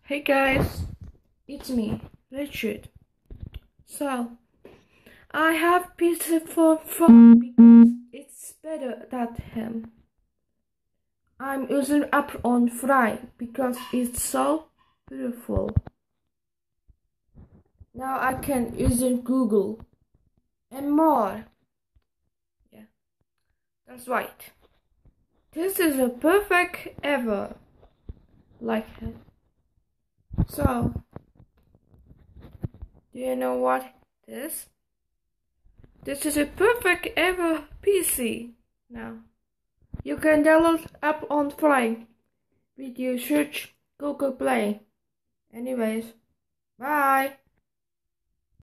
Hey guys, it's me, Richard. So, I have PC for fun because it's better than him. I'm using app on Fry because it's so beautiful. Now I can use Google and more. Yeah, that's right. This is a perfect ever like him. So, do you know what this? This is a perfect ever PC now. You can download app on Fly with your search Google Play. Anyways, bye.